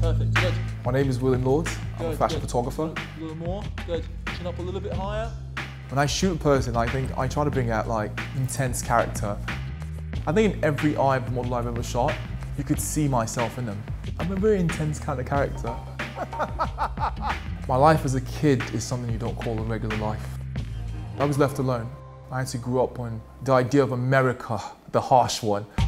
Perfect, good. My name is William Lords. I'm a Good, fashion good. photographer. A little more, good. Chin up a little bit higher. When I shoot a person, I think I try to bring out like intense character. I think in every eye of the model I've ever shot, you could see myself in them. I'm a very intense kind of character. My life as a kid is something you don't call a regular life. I was left alone. I actually grew up on the idea of America, the harsh one.